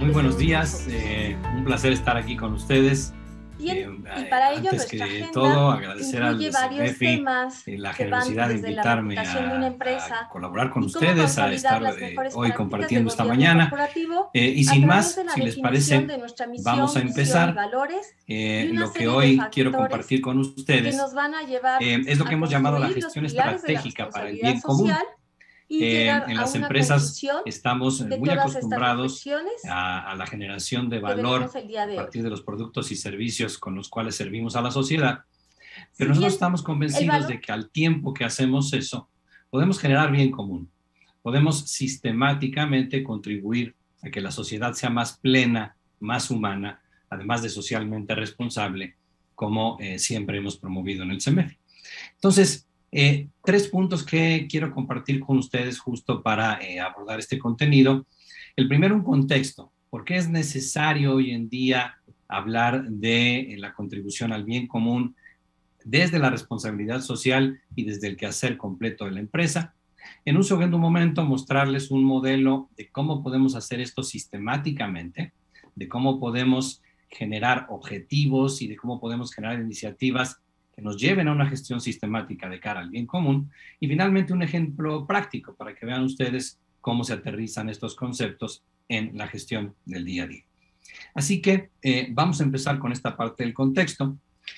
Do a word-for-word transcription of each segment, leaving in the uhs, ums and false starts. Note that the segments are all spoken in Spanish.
Muy buenos días, eh, un placer estar aquí con ustedes. Bien, Eh, y para ello antes nuestra que agenda todo, agradecer al incluye varios CEMEFI temas eh, la que van generosidad de desde la invitarme reputación de una a, a empresa colaborar con y cómo ustedes, a consolidar estar las eh, mejores hoy prácticas de compartiendo esta gobierno mañana. corporativo Eh, y a sin través de más, la si les definición parece, de nuestra vamos misión, a visión y empezar. valores Eh, y una lo que serie de hoy quiero factores compartir con que ustedes nos van a llevar eh, es lo que a hemos llamado la construir los gestión pilares de la estratégica para el responsabilidad bien común. social y Eh, llegar en a las una empresas conclusión estamos de muy todas estas acostumbrados reflexiones a, a la generación de que valor veremos el día a de hoy. partir de los productos y servicios con los cuales servimos a la sociedad, pero Si nosotros bien estamos el convencidos valor de que al tiempo que hacemos eso, podemos generar bien común, podemos sistemáticamente contribuir a que la sociedad sea más plena, más humana, además de socialmente responsable, como eh, siempre hemos promovido en el CEMEFI. Entonces, eh, tres puntos que quiero compartir con ustedes justo para eh, abordar este contenido. El primero, un contexto. ¿Por qué es necesario hoy en día hablar de eh, la contribución al bien común desde la responsabilidad social y desde el quehacer completo de la empresa? En un segundo momento, mostrarles un modelo de cómo podemos hacer esto sistemáticamente, de cómo podemos generar objetivos y de cómo podemos generar iniciativas que nos lleven a una gestión sistemática de cara al bien común. Y finalmente, un ejemplo práctico para que vean ustedes cómo se aterrizan estos conceptos en la gestión del día a día. Así que eh, vamos a empezar con esta parte del contexto.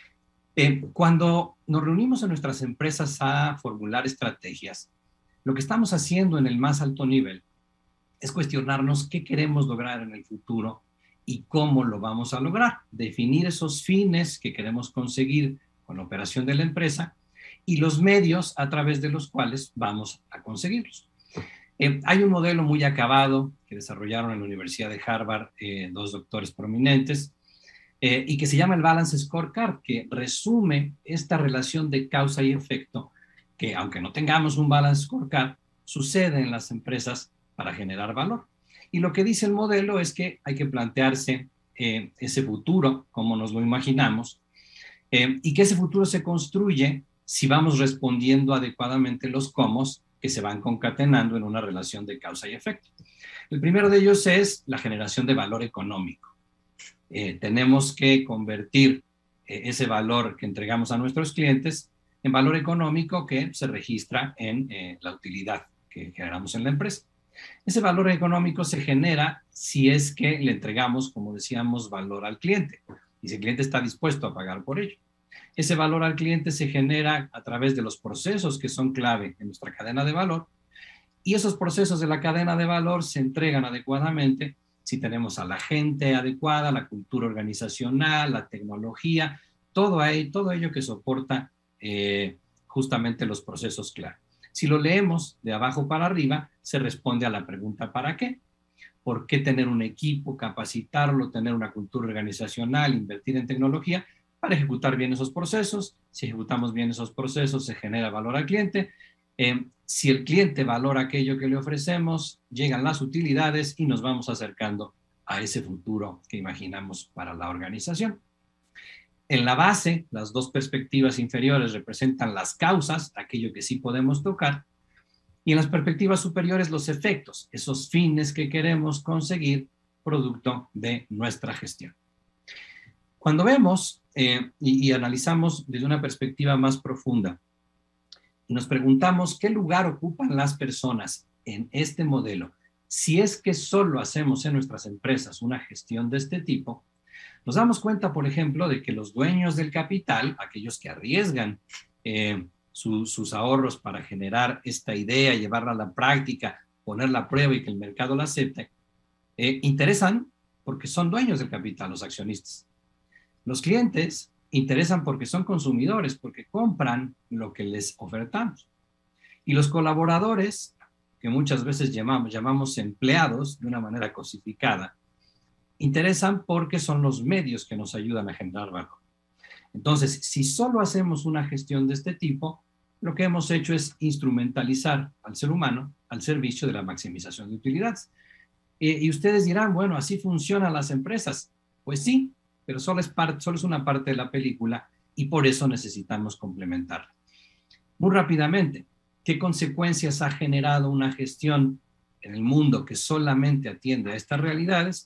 Eh, cuando nos reunimos en nuestras empresas a formular estrategias, lo que estamos haciendo en el más alto nivel es cuestionarnos qué queremos lograr en el futuro y cómo lo vamos a lograr. Definir esos fines que queremos conseguir con la operación de la empresa y los medios a través de los cuales vamos a conseguirlos. Eh, hay un modelo muy acabado que desarrollaron en la Universidad de Harvard eh, dos doctores prominentes eh, y que se llama el Balance Scorecard, que resume esta relación de causa y efecto que, aunque no tengamos un Balance Scorecard, sucede en las empresas para generar valor. Y lo que dice el modelo es que hay que plantearse eh, ese futuro, como nos lo imaginamos, eh, y que ese futuro se construye si vamos respondiendo adecuadamente los cómo que se van concatenando en una relación de causa y efecto. El primero de ellos es la generación de valor económico. Eh, tenemos que convertir eh, ese valor que entregamos a nuestros clientes en valor económico que se registra en eh, la utilidad que generamos en la empresa. Ese valor económico se genera si es que le entregamos, como decíamos, valor al cliente y si el cliente está dispuesto a pagar por ello. Ese valor al cliente se genera a través de los procesos que son clave en nuestra cadena de valor y esos procesos de la cadena de valor se entregan adecuadamente si tenemos a la gente adecuada, la cultura organizacional, la tecnología, todo, ahí, todo ello que soporta eh, justamente los procesos clave. Si lo leemos de abajo para arriba, se responde a la pregunta ¿para qué? ¿Por qué tener un equipo, capacitarlo, tener una cultura organizacional, invertir en tecnología? Para ejecutar bien esos procesos. Si ejecutamos bien esos procesos, se genera valor al cliente. Eh, si el cliente valora aquello que le ofrecemos, llegan las utilidades y nos vamos acercando a ese futuro que imaginamos para la organización. En la base, las dos perspectivas inferiores representan las causas, aquello que sí podemos tocar, y en las perspectivas superiores los efectos, esos fines que queremos conseguir producto de nuestra gestión. Cuando vemos eh, y, y analizamos desde una perspectiva más profunda y nos preguntamos qué lugar ocupan las personas en este modelo, si es que solo hacemos en nuestras empresas una gestión de este tipo, nos damos cuenta, por ejemplo, de que los dueños del capital, aquellos que arriesgan eh, su, sus ahorros para generar esta idea, llevarla a la práctica, ponerla a prueba y que el mercado la acepte, eh, interesan porque son dueños del capital, los accionistas. Los clientes interesan porque son consumidores, porque compran lo que les ofertamos. Y los colaboradores, que muchas veces llamamos, llamamos empleados de una manera cosificada, interesan porque son los medios que nos ayudan a generar valor. Entonces, si solo hacemos una gestión de este tipo, lo que hemos hecho es instrumentalizar al ser humano al servicio de la maximización de utilidades. Eh, y ustedes dirán, bueno, así funcionan las empresas. Pues sí, pero solo es, part, solo es una parte de la película y por eso necesitamos complementarla. Muy rápidamente, ¿qué consecuencias ha generado una gestión en el mundo que solamente atiende a estas realidades?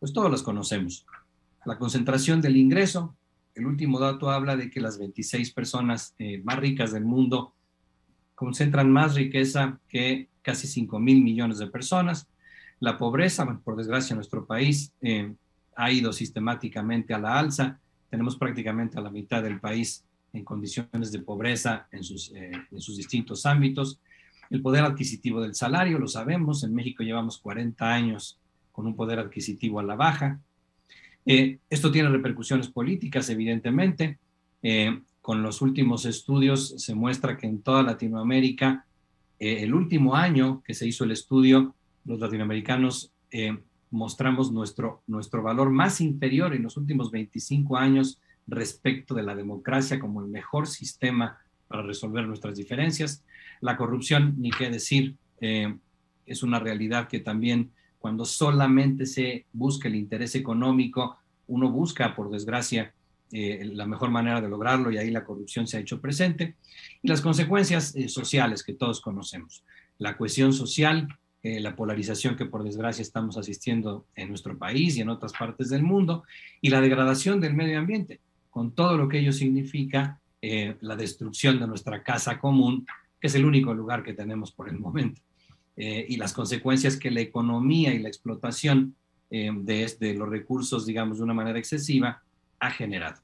Pues todos las conocemos. La concentración del ingreso, el último dato habla de que las veintiséis personas eh, más ricas del mundo concentran más riqueza que casi cinco mil millones de personas. La pobreza, bueno, por desgracia, en nuestro país eh, ha ido sistemáticamente a la alza. Tenemos prácticamente a la mitad del país en condiciones de pobreza en sus, eh, en sus distintos ámbitos. El poder adquisitivo del salario, lo sabemos, en México llevamos cuarenta años con un poder adquisitivo a la baja. Eh, esto tiene repercusiones políticas, evidentemente. Eh, con los últimos estudios se muestra que en toda Latinoamérica, eh, el último año que se hizo el estudio, los latinoamericanos eh, mostramos nuestro, nuestro valor más inferior en los últimos veinticinco años respecto de la democracia como el mejor sistema para resolver nuestras diferencias. La corrupción, ni qué decir, eh, es una realidad que también cuando solamente se busca el interés económico, uno busca, por desgracia, eh, la mejor manera de lograrlo y ahí la corrupción se ha hecho presente. Y las consecuencias eh, sociales que todos conocemos. La cohesión social, eh, la polarización que por desgracia estamos asistiendo en nuestro país y en otras partes del mundo, y la degradación del medio ambiente, con todo lo que ello significa, eh, la destrucción de nuestra casa común, que es el único lugar que tenemos por el momento. Eh, y las consecuencias que la economía y la explotación eh, de, de los recursos, digamos, de una manera excesiva, ha generado.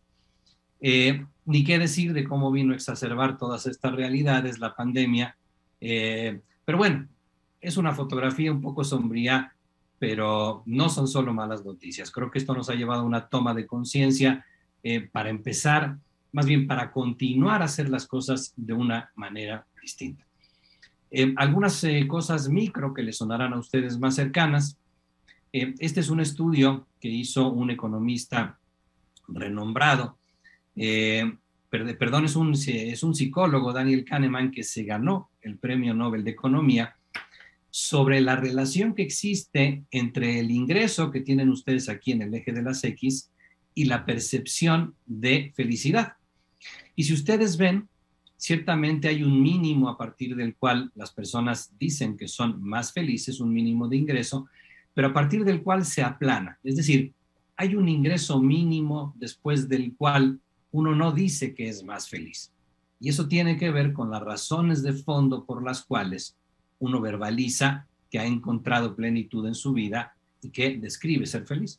Eh, ni qué decir de cómo vino a exacerbar todas estas realidades la pandemia, eh, pero bueno, es una fotografía un poco sombría, pero no son solo malas noticias. Creo que esto nos ha llevado a una toma de conciencia eh, para empezar, más bien para continuar a hacer las cosas de una manera distinta. Eh, algunas eh, cosas micro que les sonarán a ustedes más cercanas. Eh, este es un estudio que hizo un economista renombrado, eh, per, perdón, es un, es un psicólogo, Daniel Kahneman, que se ganó el Premio Nobel de Economía, sobre la relación que existe entre el ingreso que tienen ustedes aquí en el eje de las X y la percepción de felicidad. Y si ustedes ven, ciertamente hay un mínimo a partir del cual las personas dicen que son más felices, un mínimo de ingreso, pero a partir del cual se aplana. Es decir, hay un ingreso mínimo después del cual uno no dice que es más feliz. Y eso tiene que ver con las razones de fondo por las cuales uno verbaliza que ha encontrado plenitud en su vida y que describe ser feliz.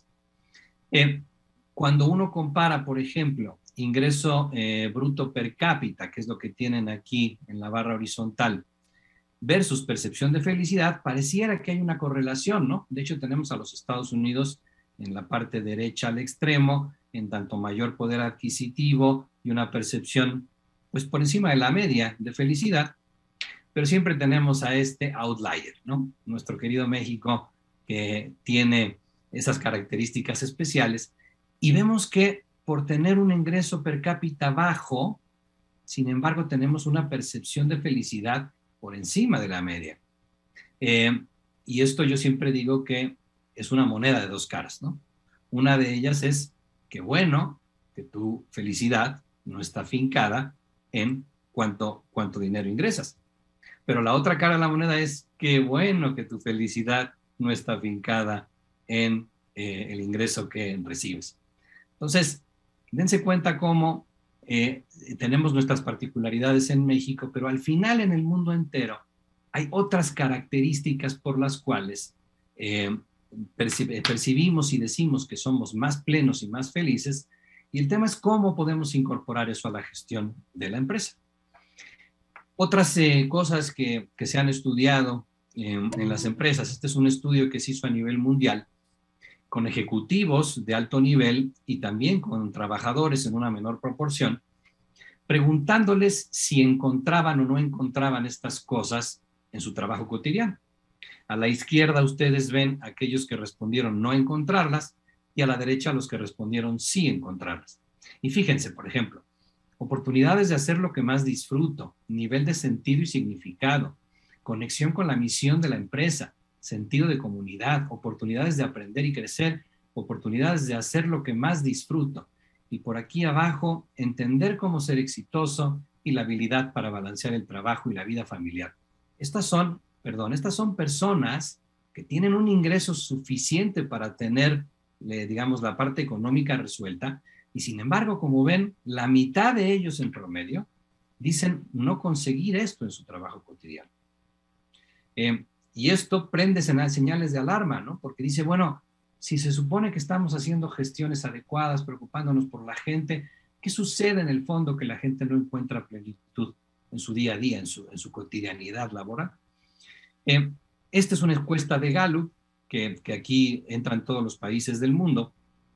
Eh, cuando uno compara, por ejemplo, ingreso eh, bruto per cápita, que es lo que tienen aquí en la barra horizontal, versus percepción de felicidad, pareciera que hay una correlación, ¿no? De hecho, tenemos a los Estados Unidos en la parte derecha al extremo, en tanto mayor poder adquisitivo y una percepción, pues, por encima de la media de felicidad, pero siempre tenemos a este outlier, ¿no? Nuestro querido México, que tiene esas características especiales, y vemos que por tener un ingreso per cápita bajo, sin embargo, tenemos una percepción de felicidad por encima de la media. Eh, y esto yo siempre digo que es una moneda de dos caras, ¿no? Una de ellas es que bueno, que tu felicidad no está afincada en cuánto, cuánto dinero ingresas. Pero la otra cara de la moneda es que bueno que tu felicidad no está afincada en eh, el ingreso que recibes. Entonces, dense cuenta cómo eh, tenemos nuestras particularidades en México, pero al final en el mundo entero hay otras características por las cuales eh, percib- percibimos y decimos que somos más plenos y más felices, y el tema es cómo podemos incorporar eso a la gestión de la empresa. Otras eh, cosas que, que se han estudiado en, en las empresas, este es un estudio que se hizo a nivel mundial, con ejecutivos de alto nivel y también con trabajadores en una menor proporción, preguntándoles si encontraban o no encontraban estas cosas en su trabajo cotidiano. A la izquierda ustedes ven a aquellos que respondieron no encontrarlas y a la derecha los que respondieron sí encontrarlas. Y fíjense, por ejemplo, oportunidades de hacer lo que más disfruto, nivel de sentido y significado, conexión con la misión de la empresa, sentido de comunidad, oportunidades de aprender y crecer, oportunidades de hacer lo que más disfruto. Y por aquí abajo, entender cómo ser exitoso y la habilidad para balancear el trabajo y la vida familiar. Estas son, perdón, estas son personas que tienen un ingreso suficiente para tener le, digamos, la parte económica resuelta, y sin embargo, como ven, la mitad de ellos en promedio dicen no conseguir esto en su trabajo cotidiano. Eh, y esto prende señales de alarma, ¿no? Porque dice, bueno, si se supone que estamos haciendo gestiones adecuadas, preocupándonos por la gente, ¿qué sucede en el fondo que la gente no encuentra plenitud en su día a día, en su, en su cotidianidad laboral? Eh, esta es una encuesta de Gallup, que, que aquí entra en todos los países del mundo,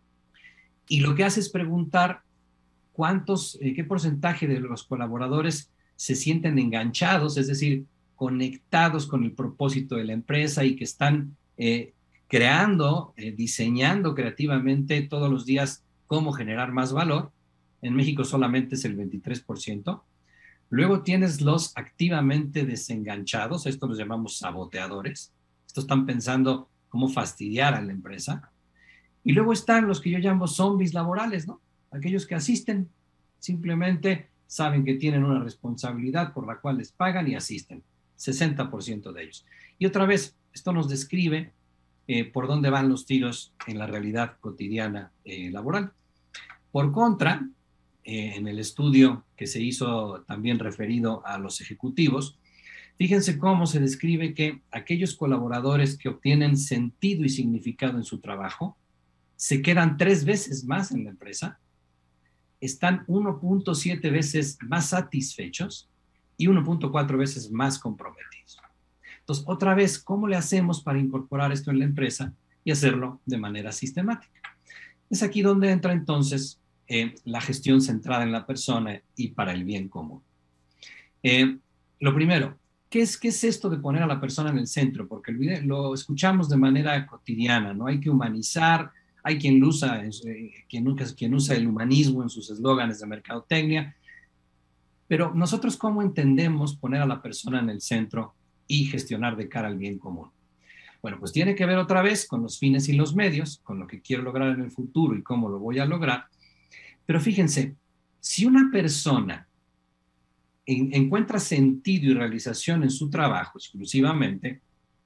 y lo que hace es preguntar cuántos, eh, qué porcentaje de los colaboradores se sienten enganchados, es decir, conectados con el propósito de la empresa y que están eh, creando, eh, diseñando creativamente todos los días cómo generar más valor. En México solamente es el veintitrés por ciento. Luego tienes los activamente desenganchados, estos los llamamos saboteadores. Estos están pensando cómo fastidiar a la empresa. Y luego están los que yo llamo zombies laborales, ¿no? Aquellos que asisten, simplemente saben que tienen una responsabilidad por la cual les pagan y asisten, sesenta por ciento de ellos. Y otra vez, esto nos describe eh, por dónde van los tiros en la realidad cotidiana eh, laboral. Por contra, eh, en el estudio que se hizo también referido a los ejecutivos, fíjense cómo se describe que aquellos colaboradores que obtienen sentido y significado en su trabajo se quedan tres veces más en la empresa, están uno punto siete veces más satisfechos y uno punto cuatro veces más comprometidos. Entonces, otra vez, ¿cómo le hacemos para incorporar esto en la empresa y hacerlo de manera sistemática? Es aquí donde entra entonces eh, la gestión centrada en la persona y para el bien común. Eh, lo primero, ¿qué es, ¿qué es esto de poner a la persona en el centro? Porque lo escuchamos de manera cotidiana, ¿no? Hay que humanizar. Hay quien usa, quien, quien usa el humanismo en sus eslóganes de mercadotecnia, pero nosotros ¿cómo entendemos poner a la persona en el centro y gestionar de cara al bien común? Bueno, pues tiene que ver otra vez con los fines y los medios, con lo que quiero lograr en el futuro y cómo lo voy a lograr. Pero fíjense, si una persona en, encuentra sentido y realización en su trabajo exclusivamente,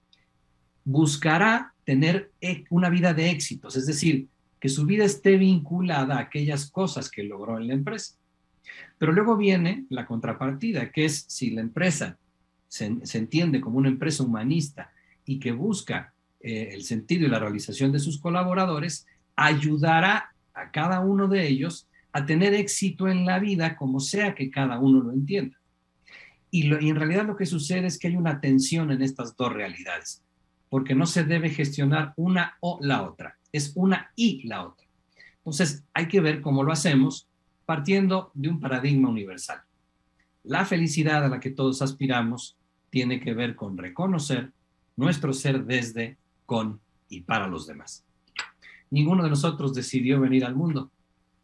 buscará tener una vida de éxitos, es decir, que su vida esté vinculada a aquellas cosas que logró en la empresa. Pero luego viene la contrapartida, que es si la empresa se, se entiende como una empresa humanista y que busca eh, el sentido y la realización de sus colaboradores, ayudará a cada uno de ellos a tener éxito en la vida como sea que cada uno lo entienda. Y, lo, y en realidad lo que sucede es que hay una tensión en estas dos realidades, porque no se debe gestionar una o la otra, es una y la otra. Entonces hay que ver cómo lo hacemos partiendo de un paradigma universal. La felicidad a la que todos aspiramos tiene que ver con reconocer nuestro ser desde, con y para los demás. Ninguno de nosotros decidió venir al mundo.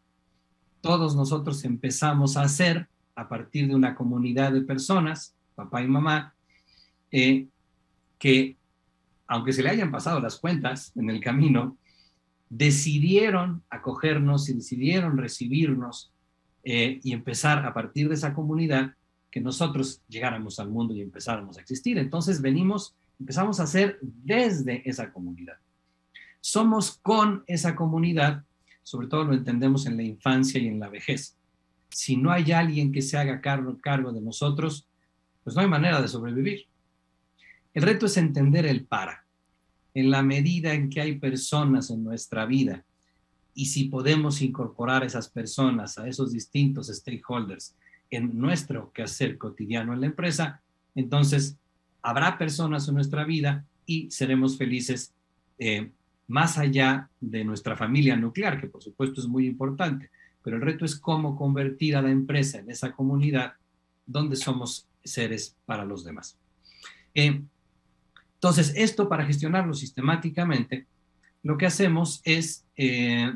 Todos nosotros empezamos a ser a partir de una comunidad de personas, papá y mamá, eh, que aunque se le hayan pasado las cuentas en el camino, decidieron acogernos y decidieron recibirnos eh, y empezar a partir de esa comunidad que nosotros llegáramos al mundo y empezáramos a existir. Entonces venimos, empezamos a ser desde esa comunidad. Somos con esa comunidad, sobre todo lo entendemos en la infancia y en la vejez. Si no hay alguien que se haga cargo, cargo de nosotros, pues no hay manera de sobrevivir. El reto es entender el para. En la medida en que hay personas en nuestra vida y si podemos incorporar a esas personas, a esos distintos stakeholders en nuestro quehacer cotidiano en la empresa, entonces habrá personas en nuestra vida y seremos felices eh, más allá de nuestra familia nuclear, que por supuesto es muy importante, pero el reto es cómo convertir a la empresa en esa comunidad donde somos seres para los demás. Eh, Entonces, esto para gestionarlo sistemáticamente, lo que hacemos es eh,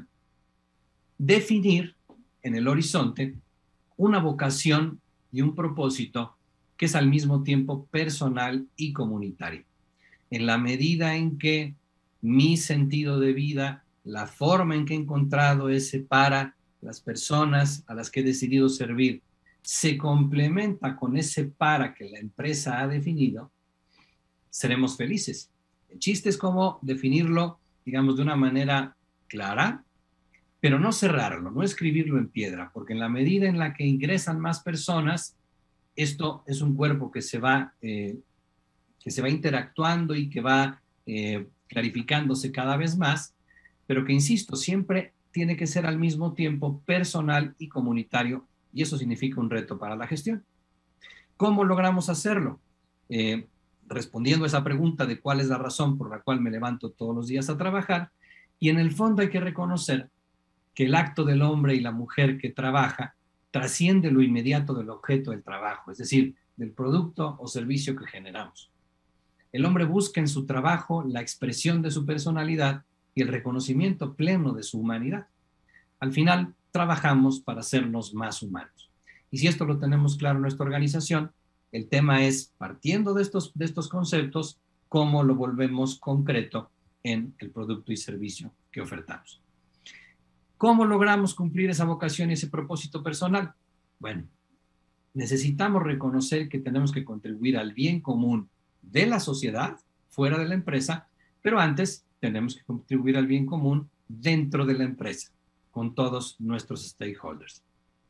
definir en el horizonte una vocación y un propósito que es al mismo tiempo personal y comunitario. En la medida en que mi sentido de vida, la forma en que he encontrado ese para las personas a las que he decidido servir, se complementa con ese para que la empresa ha definido, seremos felices. El chiste es cómo definirlo, digamos, de una manera clara, pero no cerrarlo, no escribirlo en piedra, porque en la medida en la que ingresan más personas, esto es un cuerpo que se va, eh, que se va interactuando y que va eh, clarificándose cada vez más, pero que, insisto, siempre tiene que ser al mismo tiempo personal y comunitario, y eso significa un reto para la gestión. ¿Cómo logramos hacerlo? Eh, respondiendo a esa pregunta de cuál es la razón por la cual me levanto todos los días a trabajar, y en el fondo hay que reconocer que el acto del hombre y la mujer que trabaja trasciende lo inmediato del objeto del trabajo, es decir, del producto o servicio que generamos. El hombre busca en su trabajo la expresión de su personalidad y el reconocimiento pleno de su humanidad. Al final, trabajamos para hacernos más humanos. Y si esto lo tenemos claro en nuestra organización, el tema es, partiendo de estos, de estos conceptos, cómo lo volvemos concreto en el producto y servicio que ofertamos. ¿Cómo logramos cumplir esa vocación y ese propósito personal? Bueno, necesitamos reconocer que tenemos que contribuir al bien común de la sociedad, fuera de la empresa, pero antes tenemos que contribuir al bien común dentro de la empresa, con todos nuestros stakeholders.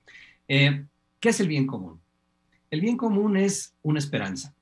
Eh, ¿Qué es el bien común? El bien común es una esperanza.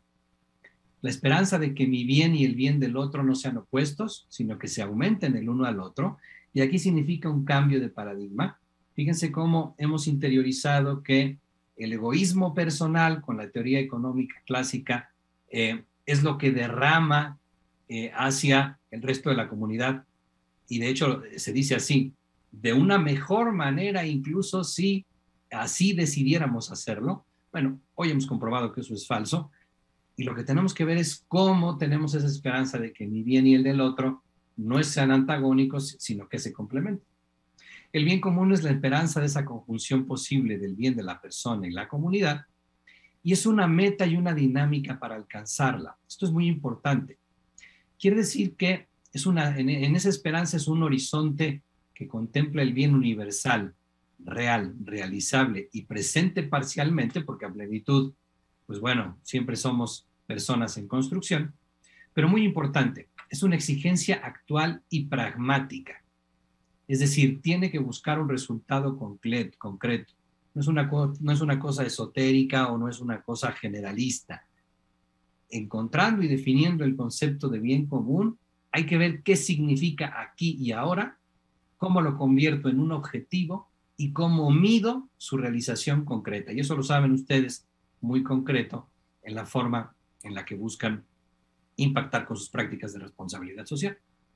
La esperanza de que mi bien y el bien del otro no sean opuestos, sino que se aumenten el uno al otro. Y aquí significa un cambio de paradigma. Fíjense cómo hemos interiorizado que el egoísmo personal, con la teoría económica clásica, eh, es lo que derrama eh, hacia el resto de la comunidad. Y de hecho se dice así, de una mejor manera, incluso si así decidiéramos hacerlo. Bueno, hoy hemos comprobado que eso es falso. Y lo que tenemos que ver es cómo tenemos esa esperanza de que mi bien y el del otro no sean antagónicos, sino que se complementen. El bien común es la esperanza de esa conjunción posible del bien de la persona y la comunidad, y es una meta y una dinámica para alcanzarla. Esto es muy importante. Quiere decir que es una, en, en esa esperanza es un horizonte que contempla el bien universal, real, realizable y presente parcialmente, porque a plenitud, pues bueno, siempre somos personas en construcción, pero muy importante, es una exigencia actual y pragmática. Es decir, tiene que buscar un resultado concreto. concreto. No es una, no es una cosa esotérica o no es una cosa generalista. Encontrando y definiendo el concepto de bien común, hay que ver qué significa aquí y ahora, cómo lo convierto en un objetivo y cómo mido su realización concreta. Y eso lo saben ustedes muy concreto en la forma en la que buscan impactar con sus prácticas de responsabilidad social.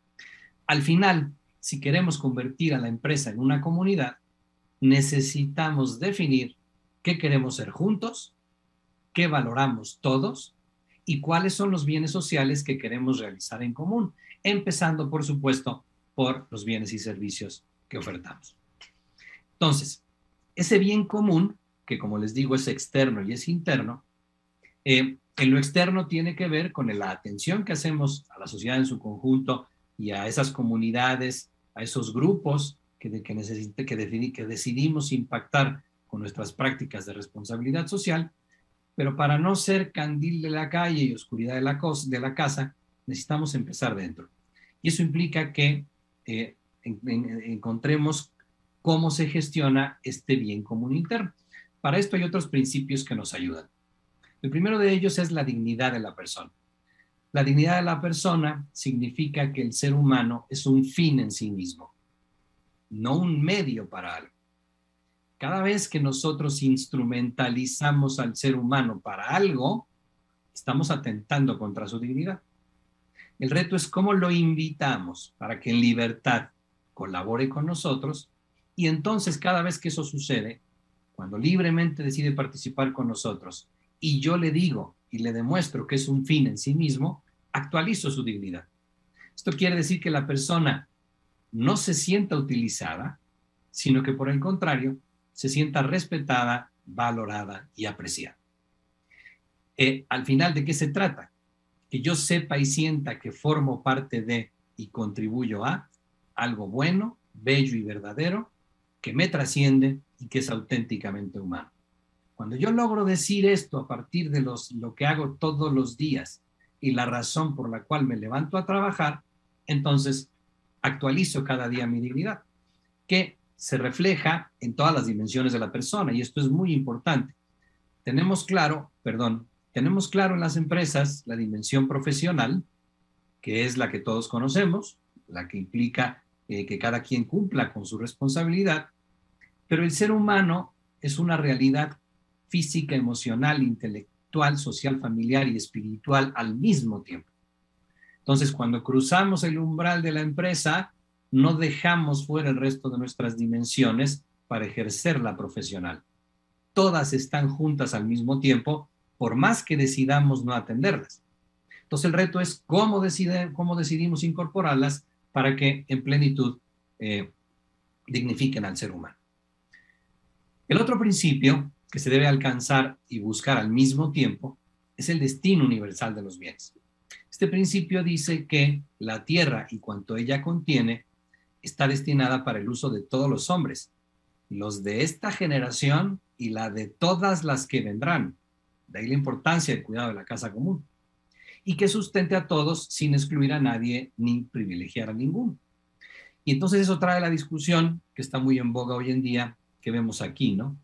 Al final, si queremos convertir a la empresa en una comunidad, necesitamos definir qué queremos ser juntos, qué valoramos todos y cuáles son los bienes sociales que queremos realizar en común, empezando, por supuesto, por los bienes y servicios que ofertamos. Entonces, ese bien común, que como les digo es externo y es interno, eh, en lo externo tiene que ver con la atención que hacemos a la sociedad en su conjunto y a esas comunidades, a esos grupos que, de, que, necesite, que, defini, que decidimos impactar con nuestras prácticas de responsabilidad social, pero para no ser candil de la calle y oscuridad de la, de la casa, necesitamos empezar dentro. Y eso implica que eh, en, en, encontremos cómo se gestiona este bien común interno. Para esto hay otros principios que nos ayudan. El primero de ellos es la dignidad de la persona. La dignidad de la persona significa que el ser humano es un fin en sí mismo, no un medio para algo. Cada vez que nosotros instrumentalizamos al ser humano para algo, estamos atentando contra su dignidad. El reto es cómo lo invitamos para que en libertad colabore con nosotros y entonces cada vez que eso sucede, cuando libremente decide participar con nosotros y yo le digo y le demuestro que es un fin en sí mismo, actualizo su dignidad. Esto quiere decir que la persona no se sienta utilizada, sino que por el contrario, se sienta respetada, valorada y apreciada. Eh, al final, ¿de qué se trata? Que yo sepa y sienta que formo parte de y contribuyo a algo bueno, bello y verdadero, que me trasciende y que es auténticamente humano. Cuando yo logro decir esto a partir de los, lo que hago todos los días y la razón por la cual me levanto a trabajar, entonces actualizo cada día mi dignidad, que se refleja en todas las dimensiones de la persona, y esto es muy importante. Tenemos claro, perdón, tenemos claro en las empresas la dimensión profesional, que es la que todos conocemos, la que implica eh, que cada quien cumpla con su responsabilidad, pero el ser humano es una realidad física, emocional, intelectual, social, familiar y espiritual al mismo tiempo. Entonces, cuando cruzamos el umbral de la empresa, no dejamos fuera el resto de nuestras dimensiones para ejercer la profesional. Todas están juntas al mismo tiempo, por más que decidamos no atenderlas. Entonces, el reto es cómo, decide, cómo decidimos incorporarlas para que en plenitud eh, dignifiquen al ser humano. El otro principio que se debe alcanzar y buscar al mismo tiempo es el destino universal de los bienes. Este principio dice que la tierra y cuanto ella contiene está destinada para el uso de todos los hombres, los de esta generación y la de todas las que vendrán. De ahí la importancia del cuidado de la casa común. Y que sustente a todos sin excluir a nadie ni privilegiar a ninguno. Y entonces eso trae la discusión que está muy en boga hoy en día, que vemos aquí, ¿no?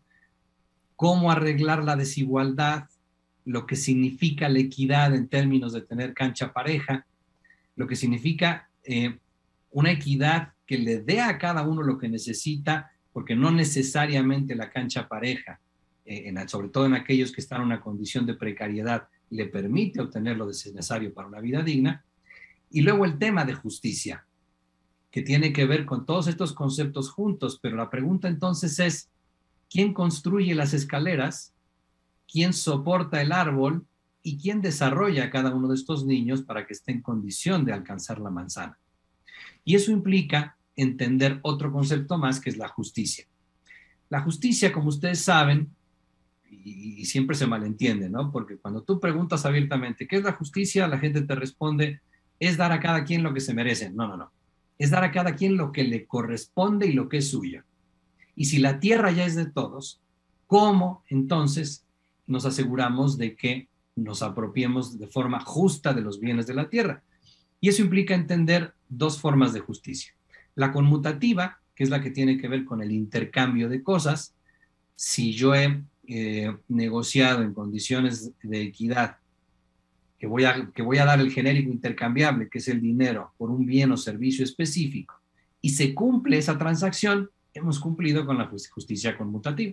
Cómo arreglar la desigualdad, lo que significa la equidad en términos de tener cancha pareja, lo que significa eh, una equidad que le dé a cada uno lo que necesita, porque no necesariamente la cancha pareja, eh, en, sobre todo en aquellos que están en una condición de precariedad, le permite obtener lo necesario para una vida digna. Y luego el tema de justicia, que tiene que ver con todos estos conceptos juntos, pero la pregunta entonces es, ¿quién construye las escaleras? ¿Quién soporta el árbol? ¿Y quién desarrolla a cada uno de estos niños para que esté en condición de alcanzar la manzana? Y eso implica entender otro concepto más, que es la justicia. La justicia, como ustedes saben, y, y siempre se malentiende, ¿no? Porque cuando tú preguntas abiertamente, ¿qué es la justicia? La gente te responde, es dar a cada quien lo que se merece. No, no, no. Es dar a cada quien lo que le corresponde y lo que es suyo. Y si la tierra ya es de todos, ¿cómo entonces nos aseguramos de que nos apropiemos de forma justa de los bienes de la tierra? Y eso implica entender dos formas de justicia. La conmutativa, que es la que tiene que ver con el intercambio de cosas. Si yo he eh, negociado en condiciones de equidad que voy, a, que voy a dar el genérico intercambiable, que es el dinero, por un bien o servicio específico, y se cumple esa transacción, hemos cumplido con la justicia conmutativa.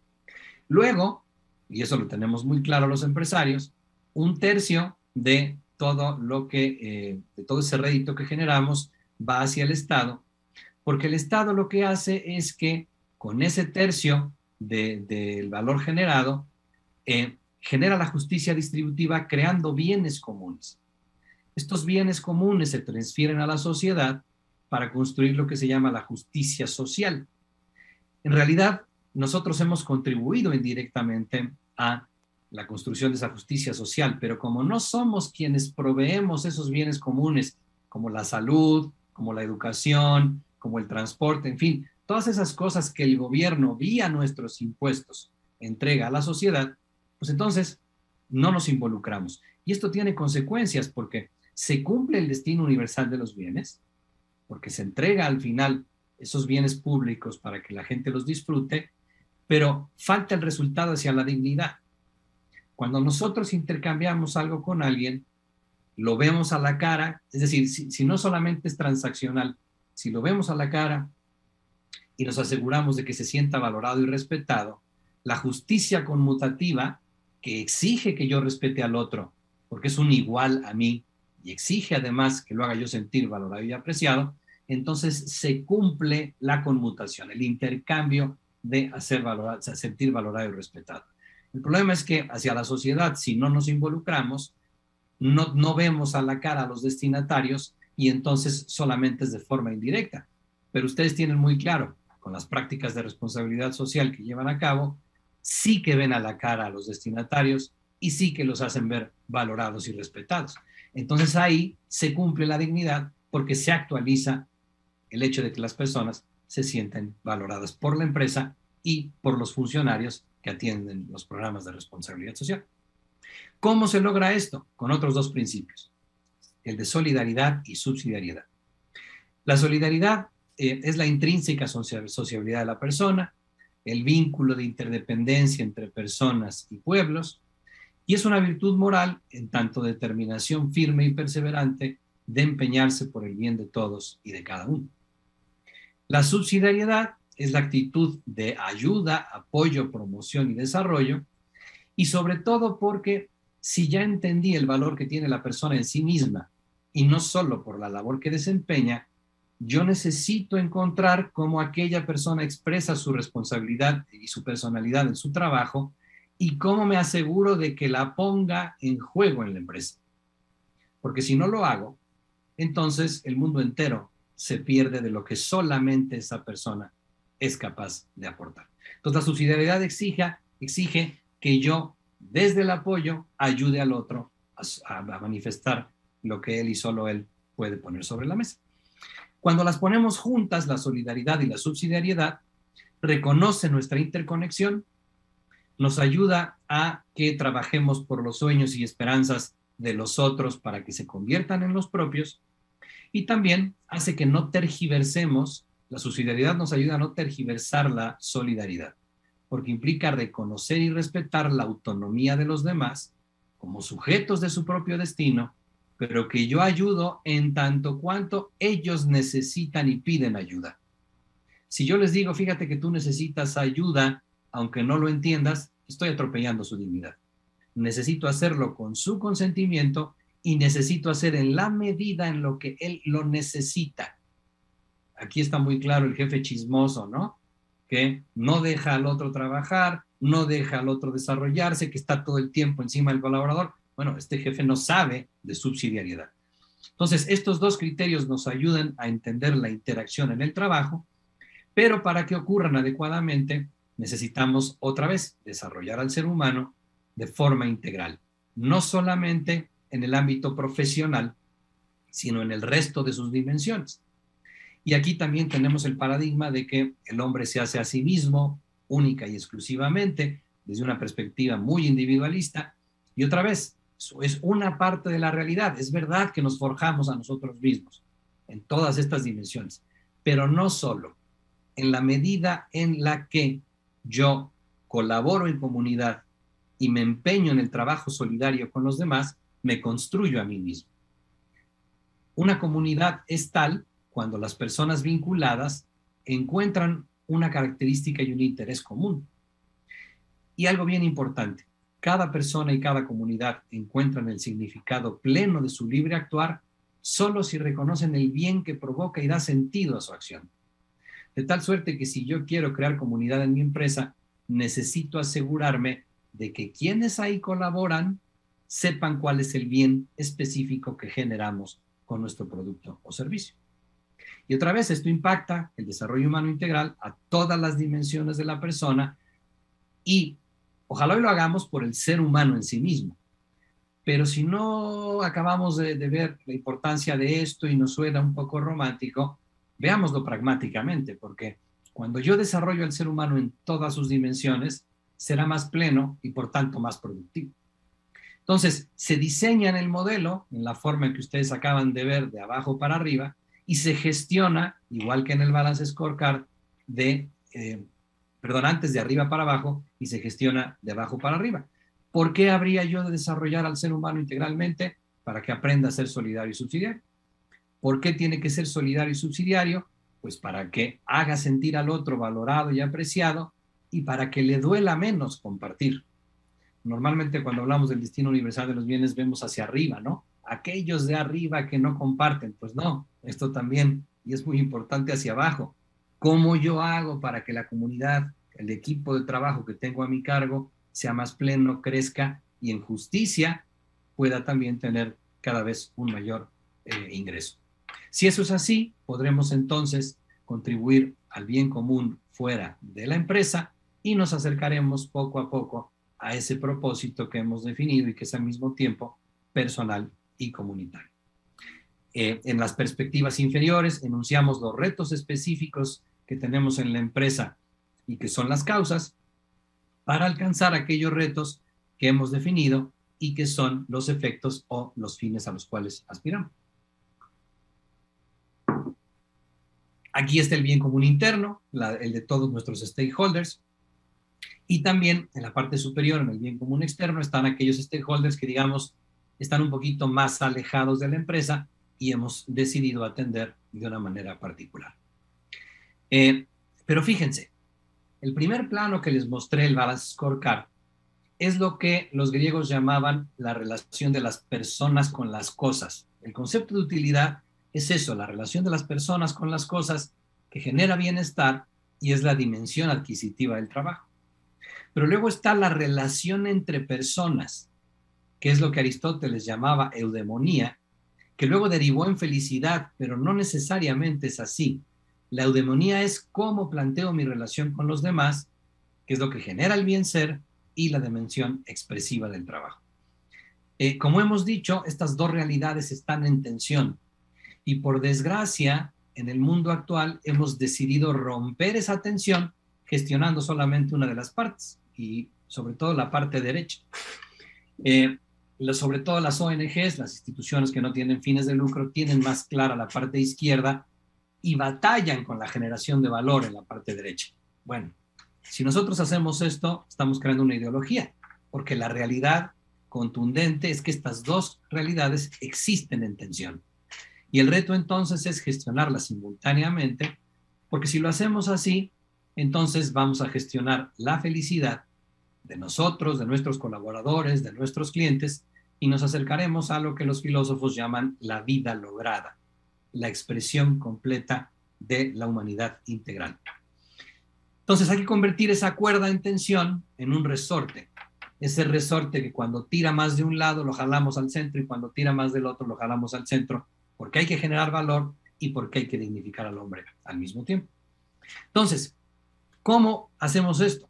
Luego, y eso lo tenemos muy claro los empresarios, un tercio de todo lo que, eh, de todo ese rédito que generamos va hacia el Estado, porque el Estado lo que hace es que con ese tercio del de, valor generado, eh, genera la justicia distributiva creando bienes comunes. Estos bienes comunes se transfieren a la sociedad para construir lo que se llama la justicia social. En realidad, nosotros hemos contribuido indirectamente a la construcción de esa justicia social, pero como no somos quienes proveemos esos bienes comunes, como la salud, como la educación, como el transporte, en fin, todas esas cosas que el gobierno, vía nuestros impuestos, entrega a la sociedad, pues entonces no nos involucramos. Y esto tiene consecuencias porque se cumple el destino universal de los bienes, porque se entrega al final esos bienes públicos para que la gente los disfrute, pero falta el resultado hacia la dignidad. Cuando nosotros intercambiamos algo con alguien, lo vemos a la cara, es decir, si, si no solamente es transaccional, si lo vemos a la cara y nos aseguramos de que se sienta valorado y respetado, la justicia conmutativa, que exige que yo respete al otro, porque es un igual a mí, y exige además que lo haga yo sentir valorado y apreciado, entonces se cumple la conmutación, el intercambio de hacer valorado, sentir valorado y respetado. El problema es que hacia la sociedad, si no nos involucramos, no, no vemos a la cara a los destinatarios y entonces solamente es de forma indirecta. Pero ustedes tienen muy claro, con las prácticas de responsabilidad social que llevan a cabo, sí que ven a la cara a los destinatarios y sí que los hacen ver valorados y respetados. Entonces ahí se cumple la dignidad porque se actualiza el hecho de que las personas se sienten valoradas por la empresa y por los funcionarios que atienden los programas de responsabilidad social. ¿Cómo se logra esto? Con otros dos principios, el de solidaridad y subsidiariedad. La solidaridad eh, es la intrínseca sociabilidad de la persona, el vínculo de interdependencia entre personas y pueblos, y es una virtud moral en tanto determinación firme y perseverante de empeñarse por el bien de todos y de cada uno. La subsidiariedad es la actitud de ayuda, apoyo, promoción y desarrollo, y sobre todo porque si ya entendí el valor que tiene la persona en sí misma, y no solo por la labor que desempeña, yo necesito encontrar cómo aquella persona expresa su responsabilidad y su personalidad en su trabajo, y cómo me aseguro de que la ponga en juego en la empresa. Porque si no lo hago, entonces el mundo entero se pierde de lo que solamente esa persona es capaz de aportar. Entonces la subsidiariedad exige, exige que yo, desde el apoyo, ayude al otro a, a manifestar lo que él y solo él puede poner sobre la mesa. Cuando las ponemos juntas, la solidaridad y la subsidiariedad, reconoce nuestra interconexión, nos ayuda a que trabajemos por los sueños y esperanzas de los otros para que se conviertan en los propios, y también hace que no tergiversemos. La subsidiariedad nos ayuda a no tergiversar la solidaridad, porque implica reconocer y respetar la autonomía de los demás como sujetos de su propio destino, pero que yo ayudo en tanto cuanto ellos necesitan y piden ayuda. Si yo les digo, fíjate que tú necesitas ayuda, aunque no lo entiendas, estoy atropellando su dignidad. Necesito hacerlo con su consentimiento y necesito hacer en la medida en lo que él lo necesita. Aquí está muy claro el jefe chismoso, ¿no? Que no deja al otro trabajar, no deja al otro desarrollarse, que está todo el tiempo encima del colaborador. Bueno, este jefe no sabe de subsidiariedad. Entonces, estos dos criterios nos ayudan a entender la interacción en el trabajo, pero para que ocurran adecuadamente, necesitamos otra vez desarrollar al ser humano de forma integral, no solamente en el ámbito profesional, sino en el resto de sus dimensiones. Y aquí también tenemos el paradigma de que el hombre se hace a sí mismo, única y exclusivamente, desde una perspectiva muy individualista. Y otra vez, eso es una parte de la realidad. Es verdad que nos forjamos a nosotros mismos en todas estas dimensiones, pero no solo. En la medida en la que yo colaboro en comunidad y me empeño en el trabajo solidario con los demás, me construyo a mí mismo. Una comunidad es tal cuando las personas vinculadas encuentran una característica y un interés común. Y algo bien importante, cada persona y cada comunidad encuentran el significado pleno de su libre actuar solo si reconocen el bien que provoca y da sentido a su acción. De tal suerte que si yo quiero crear comunidad en mi empresa, necesito asegurarme de que quienes ahí colaboran sepan cuál es el bien específico que generamos con nuestro producto o servicio. Y otra vez, esto impacta el desarrollo humano integral a todas las dimensiones de la persona, y ojalá hoy lo hagamos por el ser humano en sí mismo. Pero si no acabamos de, de ver la importancia de esto y nos suena un poco romántico, veámoslo pragmáticamente, porque cuando yo desarrollo al ser humano en todas sus dimensiones, será más pleno y por tanto más productivo. Entonces, se diseña en el modelo, en la forma en que ustedes acaban de ver, de abajo para arriba, y se gestiona, igual que en el Balance Scorecard, de, eh, perdón, antes de arriba para abajo, y se gestiona de abajo para arriba. ¿Por qué habría yo de desarrollar al ser humano integralmente? Para que aprenda a ser solidario y subsidiario. ¿Por qué tiene que ser solidario y subsidiario? Pues para que haga sentir al otro valorado y apreciado, y para que le duela menos compartir. Normalmente cuando hablamos del destino universal de los bienes vemos hacia arriba, ¿no? Aquellos de arriba que no comparten. Pues no, esto también, y es muy importante, hacia abajo. ¿Cómo yo hago para que la comunidad, el equipo de trabajo que tengo a mi cargo, sea más pleno, crezca y en justicia pueda también tener cada vez un mayor eh, ingreso? Si eso es así, podremos entonces contribuir al bien común fuera de la empresa y nos acercaremos poco a poco a ese propósito que hemos definido y que es al mismo tiempo personal y comunitario. Eh, en las perspectivas inferiores enunciamos los retos específicos que tenemos en la empresa y que son las causas para alcanzar aquellos retos que hemos definido y que son los efectos o los fines a los cuales aspiramos. Aquí está el bien común interno, la, el de todos nuestros stakeholders. Y también en la parte superior, en el bien común externo, están aquellos stakeholders que, digamos, están un poquito más alejados de la empresa y hemos decidido atender de una manera particular. Eh, pero fíjense, el primer plano que les mostré, el Balance Scorecard, es lo que los griegos llamaban la relación de las personas con las cosas. El concepto de utilidad es eso, la relación de las personas con las cosas que genera bienestar y es la dimensión adquisitiva del trabajo. Pero luego está la relación entre personas, que es lo que Aristóteles llamaba eudemonía, que luego derivó en felicidad, pero no necesariamente es así. La eudemonía es cómo planteo mi relación con los demás, que es lo que genera el bien ser, y la dimensión expresiva del trabajo. Eh, como hemos dicho, estas dos realidades están en tensión y por desgracia, en el mundo actual hemos decidido romper esa tensión gestionando solamente una de las partes y sobre todo la parte derecha. Eh, lo, sobre todo las O N Ges, las instituciones que no tienen fines de lucro, tienen más clara la parte izquierda y batallan con la generación de valor en la parte derecha. Bueno, si nosotros hacemos esto, estamos creando una ideología, porque la realidad contundente es que estas dos realidades existen en tensión. Y el reto entonces es gestionarlas simultáneamente, porque si lo hacemos así, entonces vamos a gestionar la felicidad de nosotros, de nuestros colaboradores, de nuestros clientes, y nos acercaremos a lo que los filósofos llaman la vida lograda, la expresión completa de la humanidad integral. Entonces hay que convertir esa cuerda en tensión en un resorte. Ese resorte que cuando tira más de un lado lo jalamos al centro y cuando tira más del otro lo jalamos al centro, porque hay que generar valor y porque hay que dignificar al hombre al mismo tiempo. Entonces, ¿cómo hacemos esto?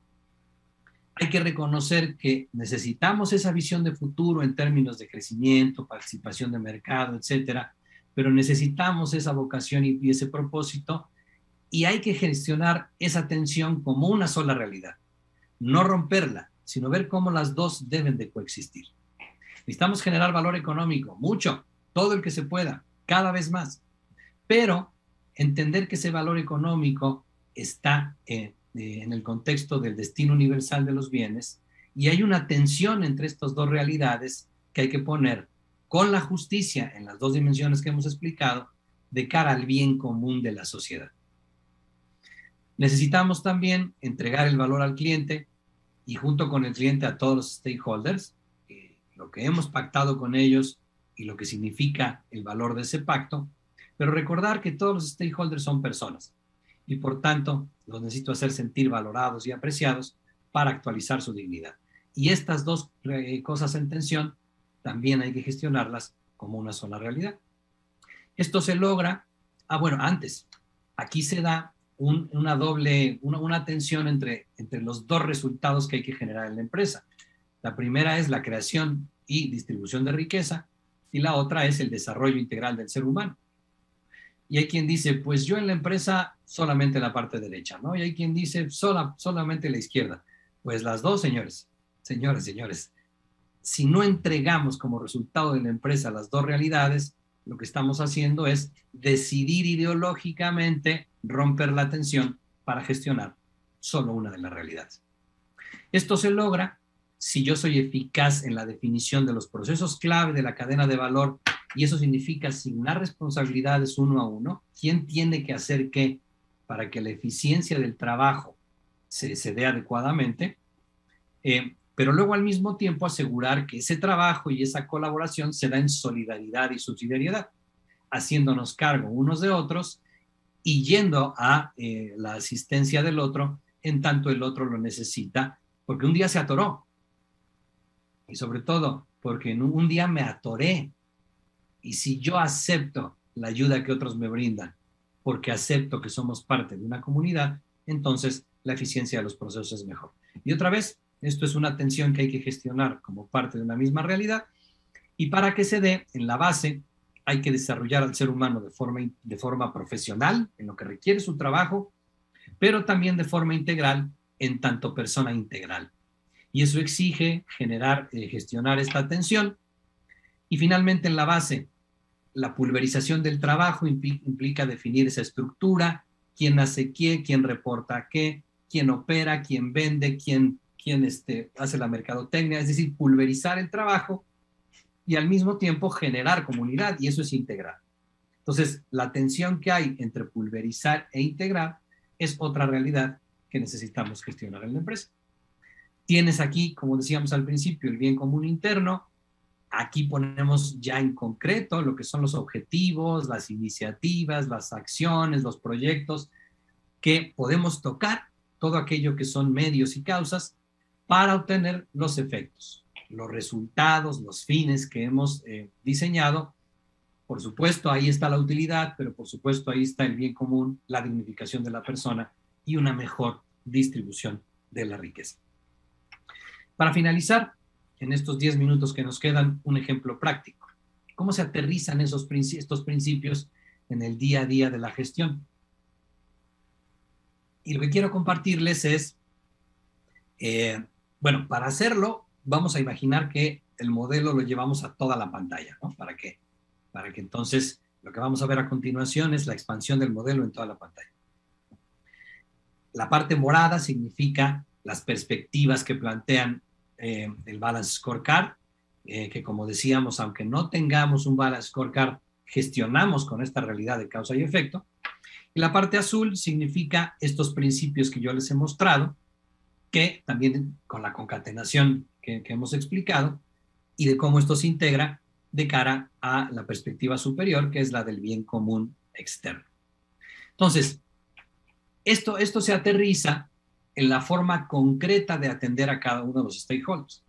Hay que reconocer que necesitamos esa visión de futuro en términos de crecimiento, participación de mercado, etcétera, pero necesitamos esa vocación y ese propósito y hay que gestionar esa tensión como una sola realidad. No romperla, sino ver cómo las dos deben de coexistir. Necesitamos generar valor económico, mucho, todo el que se pueda, cada vez más. Pero entender que ese valor económico está eh, eh, en el contexto del destino universal de los bienes y hay una tensión entre estas dos realidades que hay que poner con la justicia en las dos dimensiones que hemos explicado de cara al bien común de la sociedad. Necesitamos también entregar el valor al cliente y junto con el cliente a todos los stakeholders, eh, lo que hemos pactado con ellos y lo que significa el valor de ese pacto, pero recordar que todos los stakeholders son personas y por tanto los necesito hacer sentir valorados y apreciados para actualizar su dignidad. Y estas dos eh, cosas en tensión también hay que gestionarlas como una sola realidad. Esto se logra, ah bueno, antes, aquí se da un, una doble, una, una tensión entre, entre los dos resultados que hay que generar en la empresa. La primera es la creación y distribución de riqueza y la otra es el desarrollo integral del ser humano. Y hay quien dice, pues yo en la empresa solamente la parte derecha, ¿no? Y hay quien dice, sola, solamente la izquierda. Pues las dos, señores, señores, señores. Si no entregamos como resultado de la empresa las dos realidades, lo que estamos haciendo es decidir ideológicamente romper la tensión para gestionar solo una de las realidades. Esto se logra si yo soy eficaz en la definición de los procesos clave de la cadena de valor, y eso significa asignar responsabilidades uno a uno, quién tiene que hacer qué para que la eficiencia del trabajo se, se dé adecuadamente, eh, pero luego al mismo tiempo asegurar que ese trabajo y esa colaboración se da en solidaridad y subsidiariedad, haciéndonos cargo unos de otros y yendo a eh, la asistencia del otro en tanto el otro lo necesita, porque un día se atoró. Y sobre todo, porque en un, un día me atoré. Y si yo acepto la ayuda que otros me brindan, porque acepto que somos parte de una comunidad, entonces la eficiencia de los procesos es mejor. Y otra vez, esto es una tensión que hay que gestionar como parte de una misma realidad. Y para que se dé, en la base, hay que desarrollar al ser humano de forma, de forma profesional, en lo que requiere su trabajo, pero también de forma integral, en tanto persona integral. Y eso exige generar, eh, gestionar esta tensión. Y finalmente, en la base, la pulverización del trabajo implica definir esa estructura quién hace qué, quién reporta qué, quién opera, quién vende, quién, quién este, hace la mercadotecnia, es decir, pulverizar el trabajo y al mismo tiempo generar comunidad, y eso es integrar. Entonces, la tensión que hay entre pulverizar e integrar es otra realidad que necesitamos gestionar en la empresa. Tienes aquí, como decíamos al principio, el bien común interno. Aquí ponemos ya en concreto lo que son los objetivos, las iniciativas, las acciones, los proyectos que podemos tocar, todo aquello que son medios y causas para obtener los efectos, los resultados, los fines que hemos eh, diseñado. Por supuesto, ahí está la utilidad, pero por supuesto ahí está el bien común, la dignificación de la persona y una mejor distribución de la riqueza. Para finalizar, en estos diez minutos que nos quedan, un ejemplo práctico. ¿Cómo se aterrizan esos, estos principios en el día a día de la gestión? Y lo que quiero compartirles es, eh, bueno, para hacerlo, vamos a imaginar que el modelo lo llevamos a toda la pantalla, ¿no? ¿Para qué? Para que entonces lo que vamos a ver a continuación es la expansión del modelo en toda la pantalla. La parte morada significa las perspectivas que plantean eh, el Balance Scorecard, eh, que como decíamos, aunque no tengamos un Balance Scorecard, gestionamos con esta realidad de causa y efecto. Y la parte azul significa estos principios que yo les he mostrado, que también con la concatenación que, que hemos explicado, y de cómo esto se integra de cara a la perspectiva superior, que es la del bien común externo. Entonces, esto, esto se aterriza en la forma concreta de atender a cada uno de los stakeholders,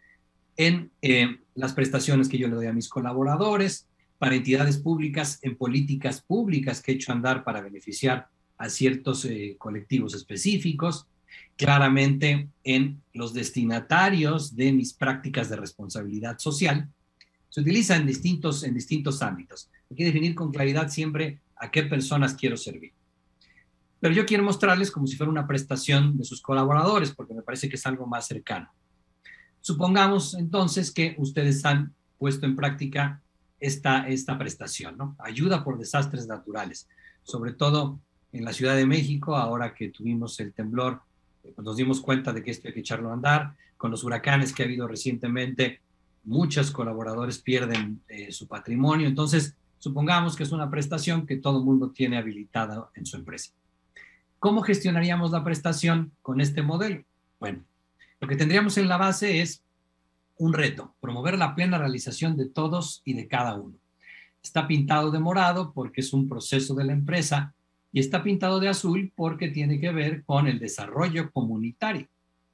en eh, las prestaciones que yo le doy a mis colaboradores, para entidades públicas, en políticas públicas que he hecho andar para beneficiar a ciertos eh, colectivos específicos, claramente en los destinatarios de mis prácticas de responsabilidad social. Se utiliza en distintos, en distintos ámbitos. Hay que definir con claridad siempre a qué personas quiero servir. Pero yo quiero mostrarles como si fuera una prestación de sus colaboradores, porque me parece que es algo más cercano. Supongamos entonces que ustedes han puesto en práctica esta, esta prestación, ¿no? Ayuda por desastres naturales, sobre todo en la Ciudad de México, ahora que tuvimos el temblor, nos dimos cuenta de que esto hay que echarlo a andar. Con los huracanes que ha habido recientemente, muchos colaboradores pierden eh, su patrimonio. Entonces, supongamos que es una prestación que todo el mundo tiene habilitada en su empresa. ¿Cómo gestionaríamos la prestación con este modelo? Bueno, lo que tendríamos en la base es un reto, promover la plena realización de todos y de cada uno. Está pintado de morado porque es un proceso de la empresa y está pintado de azul porque tiene que ver con el desarrollo comunitario.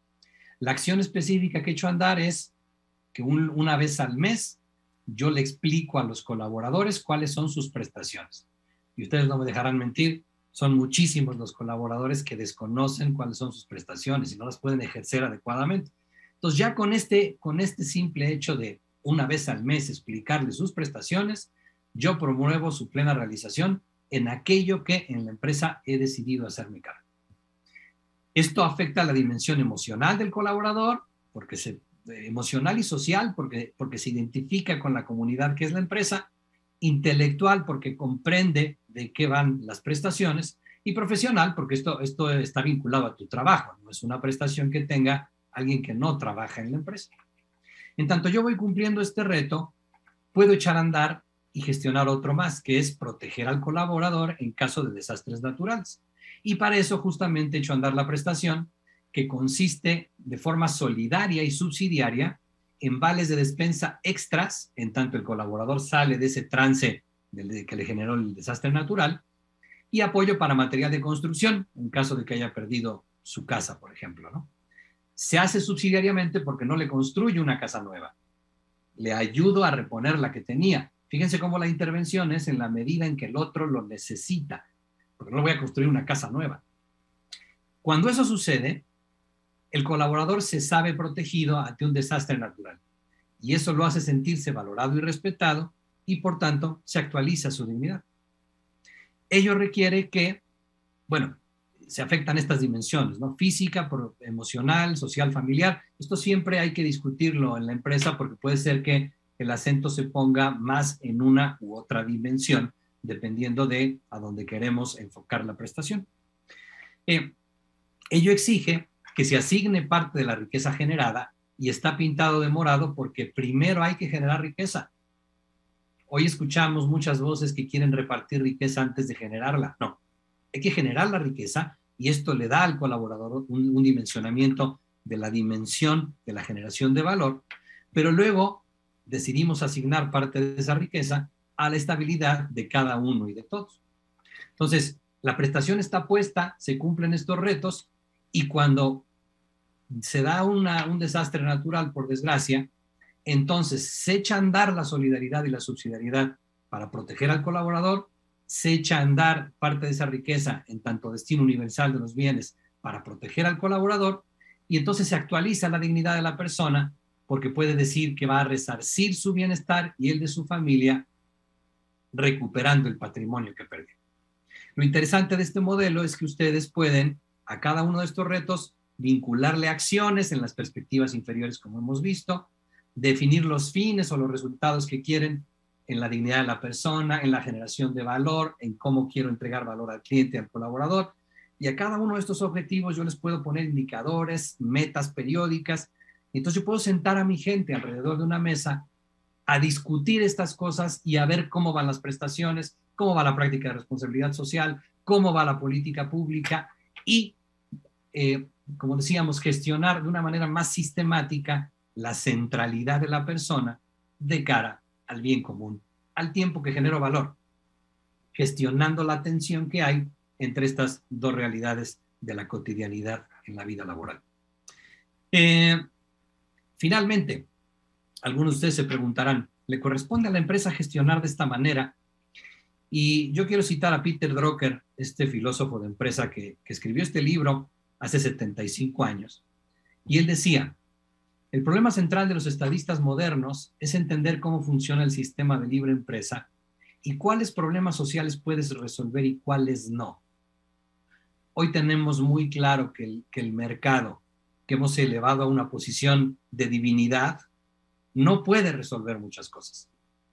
La acción específica que he hecho andar es que un, una vez al mes yo le explico a los colaboradores cuáles son sus prestaciones. Y ustedes no me dejarán mentir, son muchísimos los colaboradores que desconocen cuáles son sus prestaciones y no las pueden ejercer adecuadamente. Entonces ya con este, con este simple hecho de una vez al mes explicarles sus prestaciones, yo promuevo su plena realización en aquello que en la empresa he decidido hacerme cargo. Esto afecta a la dimensión emocional del colaborador, porque se, eh, emocional y social, porque, porque se identifica con la comunidad que es la empresa, intelectual, porque comprende de qué van las prestaciones, y profesional, porque esto, esto está vinculado a tu trabajo, no es una prestación que tenga alguien que no trabaja en la empresa. En tanto yo voy cumpliendo este reto, puedo echar a andar y gestionar otro más, que es proteger al colaborador en caso de desastres naturales. Y para eso justamente echo a andar la prestación, que consiste de forma solidaria y subsidiaria en vales de despensa extras, en tanto el colaborador sale de ese trance del que le generó el desastre natural, y apoyo para material de construcción, en caso de que haya perdido su casa, por ejemplo, ¿no? Se hace subsidiariamente porque no le construye una casa nueva. Le ayudo a reponer la que tenía. Fíjense cómo la intervención es en la medida en que el otro lo necesita, porque no le voy a construir una casa nueva. Cuando eso sucede, el colaborador se sabe protegido ante un desastre natural y eso lo hace sentirse valorado y respetado y por tanto se actualiza su dignidad. Ello requiere que, bueno, se afectan estas dimensiones, ¿no? Física, emocional, social, familiar. Esto siempre hay que discutirlo en la empresa porque puede ser que el acento se ponga más en una u otra dimensión dependiendo de a dónde queremos enfocar la prestación. Eh, ello exige que se asigne parte de la riqueza generada y está pintado de morado porque primero hay que generar riqueza. Hoy escuchamos muchas voces que quieren repartir riqueza antes de generarla. No, hay que generar la riqueza y esto le da al colaborador un, un dimensionamiento de la dimensión de la generación de valor, pero luego decidimos asignar parte de esa riqueza a la estabilidad de cada uno y de todos. Entonces, la prestación está puesta, se cumplen estos retos y cuando se da una, un desastre natural, por desgracia, entonces se echa a andar la solidaridad y la subsidiariedad para proteger al colaborador, se echa a andar parte de esa riqueza en tanto destino universal de los bienes para proteger al colaborador y entonces se actualiza la dignidad de la persona porque puede decir que va a resarcir su bienestar y el de su familia recuperando el patrimonio que perdió. Lo interesante de este modelo es que ustedes pueden a cada uno de estos retos vincularle acciones en las perspectivas inferiores como hemos visto, definir los fines o los resultados que quieren en la dignidad de la persona, en la generación de valor, en cómo quiero entregar valor al cliente, al colaborador. Y a cada uno de estos objetivos yo les puedo poner indicadores, metas periódicas. Y entonces yo puedo sentar a mi gente alrededor de una mesa a discutir estas cosas y a ver cómo van las prestaciones, cómo va la práctica de responsabilidad social, cómo va la política pública y, eh, como decíamos, gestionar de una manera más sistemática la centralidad de la persona de cara al bien común, al tiempo que genero valor, gestionando la tensión que hay entre estas dos realidades de la cotidianidad en la vida laboral. Eh, finalmente, algunos de ustedes se preguntarán, ¿le corresponde a la empresa gestionar de esta manera? Y yo quiero citar a Peter Drucker, este filósofo de empresa que, que escribió este libro hace setenta y cinco años, y él decía, el problema central de los estadistas modernos es entender cómo funciona el sistema de libre empresa y cuáles problemas sociales puedes resolver y cuáles no. Hoy tenemos muy claro que el, que el mercado, que hemos elevado a una posición de divinidad, no puede resolver muchas cosas.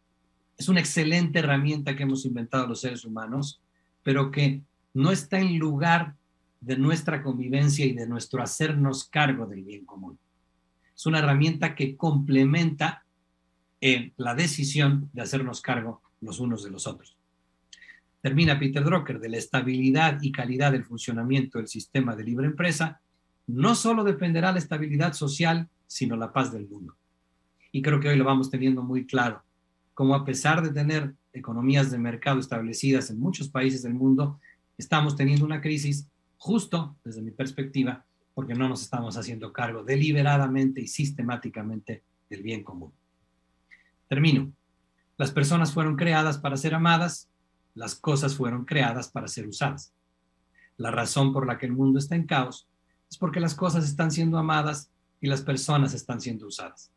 Es una excelente herramienta que hemos inventado los seres humanos, pero que no está en lugar de nuestra convivencia y de nuestro hacernos cargo del bien común. Es una herramienta que complementa eh, la decisión de hacernos cargo los unos de los otros. Termina Peter Drucker, de la estabilidad y calidad del funcionamiento del sistema de libre empresa, no solo dependerá la estabilidad social, sino la paz del mundo. Y creo que hoy lo vamos teniendo muy claro, como a pesar de tener economías de mercado establecidas en muchos países del mundo, estamos teniendo una crisis justo, desde mi perspectiva, porque no nos estamos haciendo cargo deliberadamente y sistemáticamente del bien común. Termino. Las personas fueron creadas para ser amadas, las cosas fueron creadas para ser usadas. La razón por la que el mundo está en caos es porque las cosas están siendo amadas y las personas están siendo usadas.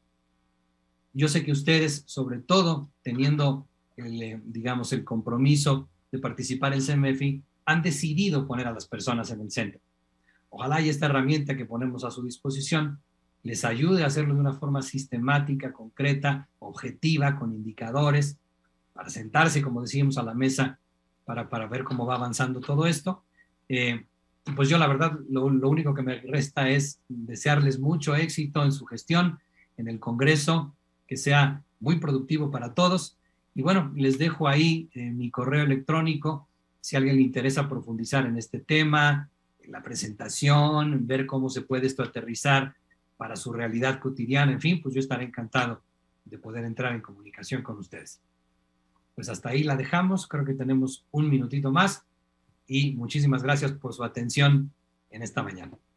Yo sé que ustedes, sobre todo teniendo, el, digamos, el compromiso de participar en C M F I, han decidido poner a las personas en el centro. Ojalá y esta herramienta que ponemos a su disposición les ayude a hacerlo de una forma sistemática, concreta, objetiva, con indicadores, para sentarse, como decíamos, a la mesa para, para ver cómo va avanzando todo esto. Eh, pues yo la verdad, lo, lo único que me resta es desearles mucho éxito en su gestión, en el Congreso, que sea muy productivo para todos. Y bueno, les dejo ahí eh, mi correo electrónico, si a alguien le interesa profundizar en este tema, la presentación, ver cómo se puede esto aterrizar para su realidad cotidiana, en fin, pues yo estaré encantado de poder entrar en comunicación con ustedes. Pues hasta ahí la dejamos, creo que tenemos un minutito más y muchísimas gracias por su atención en esta mañana.